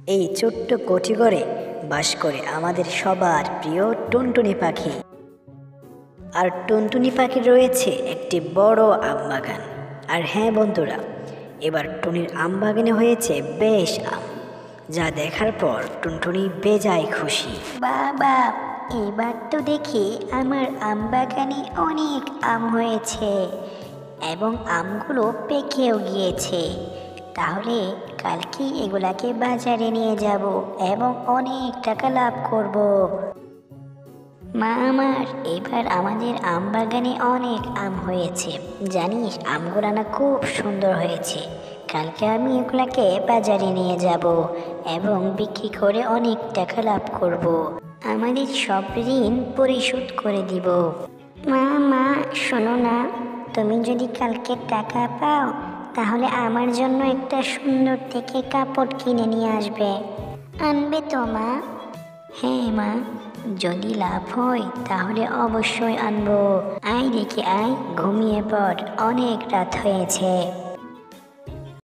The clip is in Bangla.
এই ছোট্ট কোঠিঘরে বাস করে আমাদের সবার প্রিয় টুনটুনি পাখি। আর টুনটুনি পাখির রয়েছে একটি বড় আম বাগান। আর হ্যাঁ বন্ধুরা, এবার টুনির আম বাগানে হয়েছে বেশ আম, যা দেখার পর টুনটুনি বেজায় খুশি। বাবা, এবার তো দেখি আমার আম বাগানে অনেক আম হয়েছে এবং আমগুলো পেকেও গিয়েছে। তাহলে কালকে এগুলাকে বাজারে নিয়ে যাব এবং অনেক টাকা লাভ করব। মা আমার, এবার আমাদের আম বাগানে অনেক আম হয়েছে। জানিস, আমগুলা না খুব সুন্দর হয়েছে। কালকে আমি এগুলাকে বাজারে নিয়ে যাব এবং বিক্রি করে অনেক টাকা লাভ করব। আমাদের সব ঋণ পরিশোধ করে দিব। মা শোনো না, তুমি যদি কালকে টাকা পাও তাহলে আমার জন্য একটা সুন্দর থেকে কাপড় কিনে নিয়ে আসবে। আনবে তো মা? হ্যাঁ মা, যদি লাভ হয় তাহলে অবশ্যই আনবো। আয় দেখি আয়, ঘুমিয়ে পড়, অনেক রাত হয়েছে।